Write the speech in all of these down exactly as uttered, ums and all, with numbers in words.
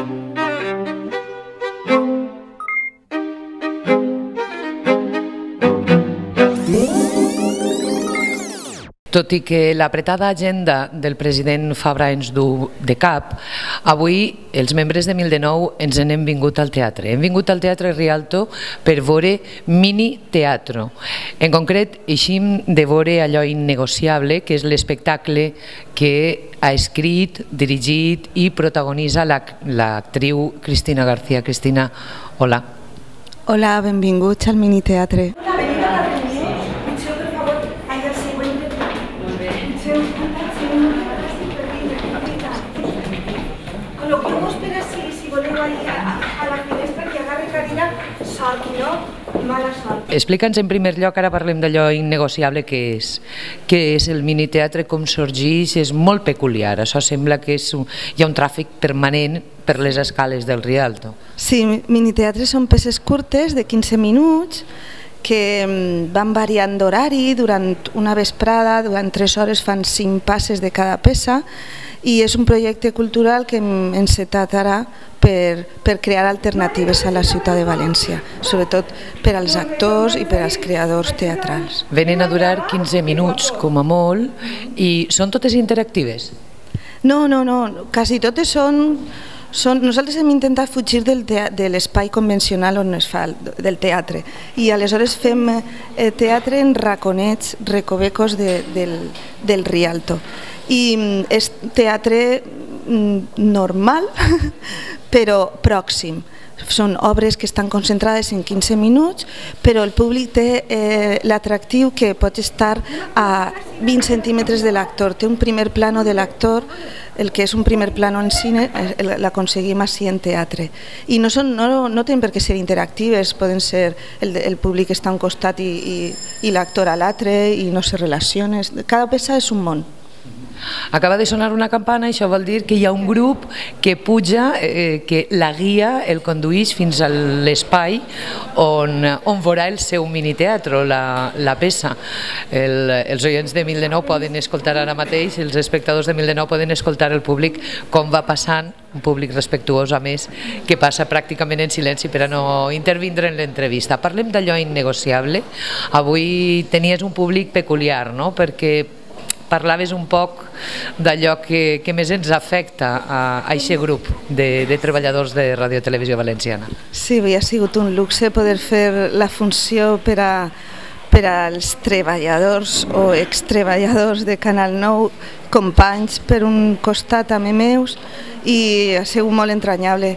Tot i que l'apretada agenda del president Fabra ens du de cap, avui els membres de mil dinou ens n'hem vingut al teatre. Hem vingut al Teatre Rialto per veure Mini Teatro. En concret, eixim de veure allò innegociable, que és l'espectacle que ha escrit, dirigit i protagonitza l'actriu Cristina García. Cristina, hola. Hola, benvinguts al Mini Teatre. Explica'ns en primer lloc, ara parlem d'allò innegociable que és, que és el miniteatre, com sorgeix, és molt peculiar, això sembla que és un, hi ha un tràfic permanent per les escales del Rialto. Sí, miniteatres són peces curtes de quinze minuts que van variant d'horari durant una vesprada, durant tres hores fan cinc passes de cada peça i és un projecte cultural que hem encetat ara per, per crear alternatives a la ciutat de València, sobretot per als actors i per als creadors teatrals. Venen a durar quinze minuts com a molt i són totes interactives? No, no, no, quasi totes són... Són, nosaltres hem intentat fugir del de l'espai convencional on es fa, del teatre, i aleshores fem eh, teatre en raconets, recovecos de, del, del Rialto. I és teatre normal, però pròxim. Són obres que estan concentrades en quinze minuts, però el públic té eh, l'atractiu que pot estar a vint centímetres de l'actor. Té un primer plano de l'actor, el que és un primer plano en cine l'aconseguim així en teatre. I no, són, no, no tenen per què ser interactives, poden ser el, el públic està a un costat i, i, i l'actor a l'altre i no se relaciona. Cada peça és un món. Acaba de sonar una campana, això vol dir que hi ha un grup que puja, eh, que la guia, el condueix fins a l'espai on, on veurà el seu miniteatre, la, la peça. El, els oients de mil dinou poden escoltar ara mateix, els espectadors de mil dinou poden escoltar el públic com va passant, un públic respectuós a més, que passa pràcticament en silenci per a no intervindre en l'entrevista. Parlem d'allò innegociable. Avui tenies un públic peculiar, no?, perquè parlaves un poc d'allò que, que més ens afecta a aquest grup de, de treballadors de Ràdio i Televisió Valenciana. Sí, havia sigut un luxe poder fer la funció per, a, per als treballadors o extreballadors de Canal nou, companys per un costat també meus, i ha sigut molt entranyable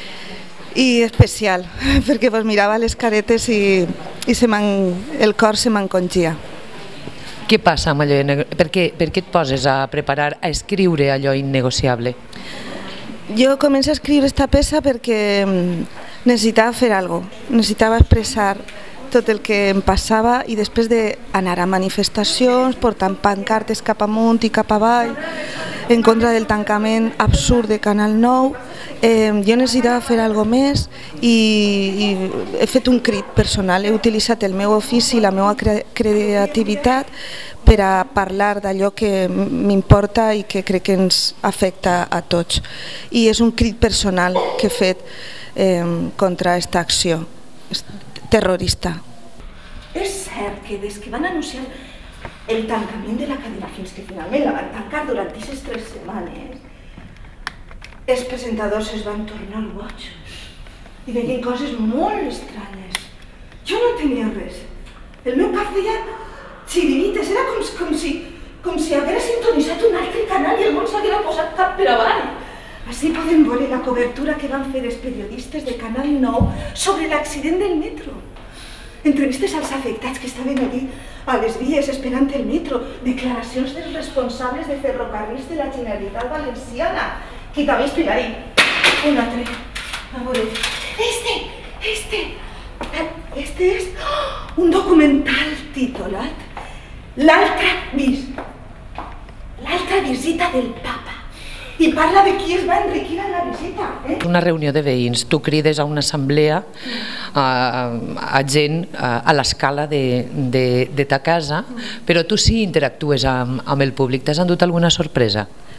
i especial, perquè pues, mirava les caretes i, i se el cor se m'encongia. Què passa amb allò? Per què, per què et poses a preparar, a escriure allò innegociable? Jo començo a escriure aquesta peça perquè necessitava fer alguna cosa, necessitava expressar tot el que em passava i després d'anar a manifestacions, portant pancartes cap amunt i cap avall, en contra del tancament absurd de Canal nou, eh, jo necessitava fer alguna cosa més i, i he fet un crit personal, he utilitzat el meu ofici i la meva cre creativitat per a parlar d'allò que m'importa i que crec que ens afecta a tots. I és un crit personal que he fet eh, contra aquesta acció terrorista. És cert que des que van anunciar el tancament de la cadena fins que finalment la van tancar durant aquestes tres setmanes, els presentadors es van tornar bojos i deien coses molt estranyes. Jo no tenia res. El meu cap feia xirivites, era com, com, si, com si haguera sintonitzat un altre canal i el món s'haguera posat cap per avall. Així podem veure la cobertura que van fer els periodistes de Canal nou sobre l'accident del metro. Entrevistes als afectats que estaven allí a les vies esperant el metro, declaracions dels responsables de ferrocarrils de la Generalitat Valenciana, que també explicaré. Un altre. A veure. Este, este, este és un documental titulat L'altra vis, l'altra visita del Papa. I parla de qui es va enriquir a la visita. Eh? Una reunió de veïns, tu crides a una assemblea a, a gent a, a l'escala de, de, de ta casa, però tu sí interactues amb, amb el públic. T'has endut alguna sorpresa?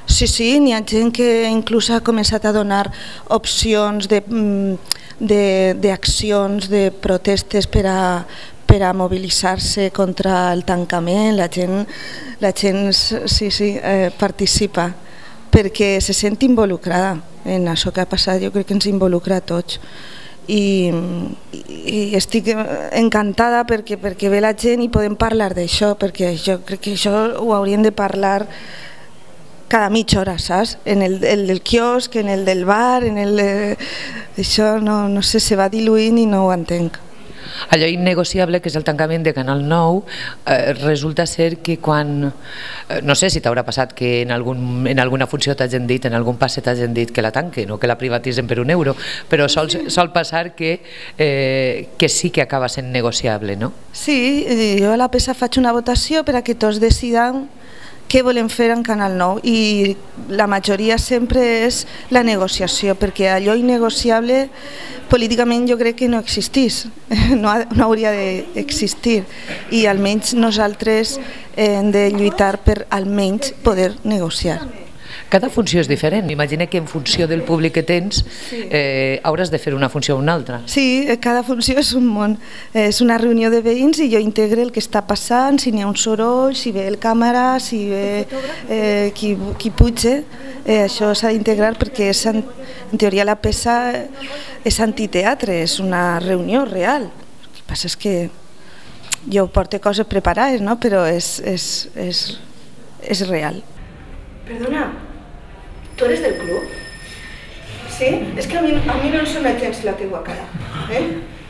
Sí, sí, n'hi ha gent que inclús ha començat a donar opcions d'accions, de, de, de protestes per a, per a mobilitzar-se contra el tancament. La gent, la gent sí, sí, eh, participa perquè se sent involucrada en això que ha passat. Jo crec que ens involucra a tots. I, i estic encantada perquè, perquè ve la gent i podem parlar d'això, perquè jo crec que això ho hauríem de parlar cada mitja hora, saps? En el, el del quiosc, en el del bar, en el de... això no, no sé, se va diluint i no ho entenc. Allò innegociable que és el tancament de Canal nou, eh, resulta ser que quan, eh, no sé si t'haurà passat que en, algun, en alguna funció t'hagin dit, en algun passe t'hagin dit que la tanquen o que la privatitzen per un euro, però sol, sol passar que, eh, que sí que acaba sent negociable, no? Sí, jo a la peça faig una votació per a que tots decidam què volem fer en Canal nou i la majoria sempre és la negociació, perquè allò innegociable políticament jo crec que no existís, no, ha, no hauria d'existir i almenys nosaltres hem de lluitar per almenys poder negociar. Cada funció és diferent. M'imagino que en funció del públic que tens eh, hauràs de fer una funció o una altra. Sí, cada funció és un món. És una reunió de veïns i jo integro el que està passant, si n'hi ha un soroll, si ve el càmera, si ve eh, qui, qui puja. Eh, això s'ha d'integrar perquè és, en, en teoria la peça és antiteatre, és una reunió real. El que passa és que jo porto coses preparades, no? Però és, és, és, és real. Perdona, tu eres del club? Sí? És que a mi, a mi no em sona gens la teua cara. Eh?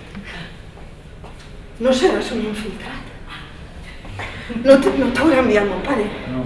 No seràs un infiltrat? No t'haurà enviat mon pare? No.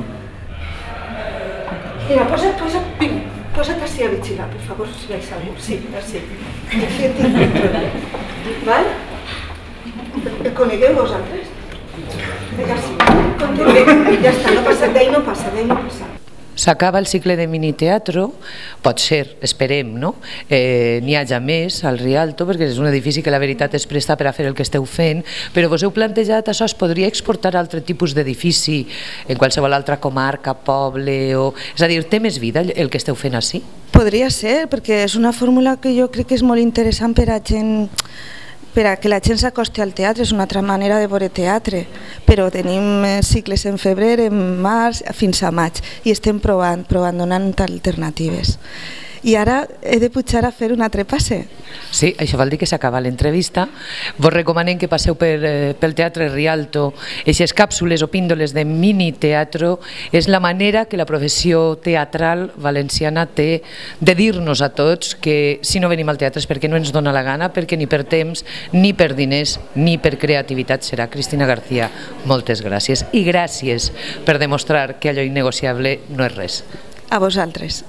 Mira, posa't, posa't, vinga, posa't així a vigilar, per favor, si veig algú. Sí, així. Així et tinc controlat. Val? El conegueu vosaltres? Vinga, sí. Continuem. Ja està, no passa, d'ahir no passa, d'ahir no passa. S'acaba el cicle de miniteatro, pot ser, esperem, no? Eh, n'hi haja més al Rialto, perquè és un edifici que la veritat es presta per a fer el que esteu fent, però vos heu plantejat això, es podria exportar a altre tipus d'edifici en qualsevol altra comarca, poble, o... és a dir, té més vida el que esteu fent així? Podria ser, perquè és una fórmula que jo crec que és molt interessant per a gent... per a que la gent s'acosti al teatre, és una altra manera de veure teatre, però tenim cicles en febrer, en març, fins a maig, i estem provant, provant, donant alternatives. I ara he de pujar a fer un altre passe. Sí, això vol dir que s'acaba l'entrevista. Vos recomanem que passeu per, eh, pel Teatre Rialto. Aquestes càpsules o píndoles de mini-teatro és la manera que la professió teatral valenciana té de dir-nos a tots que si no venim al teatre és perquè no ens dona la gana, perquè ni per temps, ni per diners, ni per creativitat serà. Cristina García, moltes gràcies. I gràcies per demostrar que allò innegociable no és res. A vosaltres.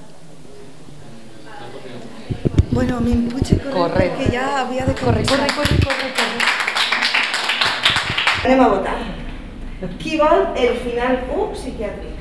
Bueno, me'n puig a córrer perquè ja havia de correr. Corre, corre, corre, corre. Anem a votar. Qui vol el final u psiquiàtric?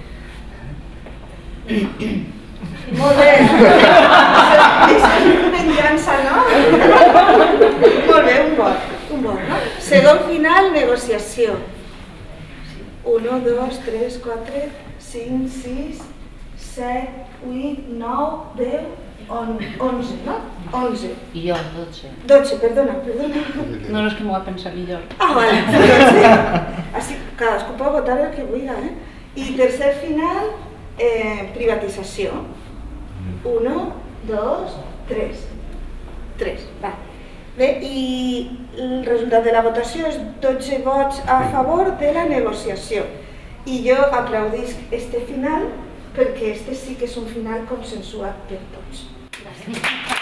Molt bé. Això és venjança, no? Molt bé, un vot. Un vot, no? Segon final, negociació. un, dos, tres, quatre, cinc, sis, set, vuit, nou, deu... onze, no? onze. I jo, dotze. dotze, perdona, perdona. No, no és que m'ho va pensar millor. Ah, vale, dotze. Així, cadascú pot votar el que vulgui, eh? I tercer final, eh, privatització. un, dos, tres. tres, va. Bé, i el resultat de la votació és dotze vots a favor de la negociació. I jo aplaudisc este final perquè este sí que és un final consensuat per tots. Gràcies.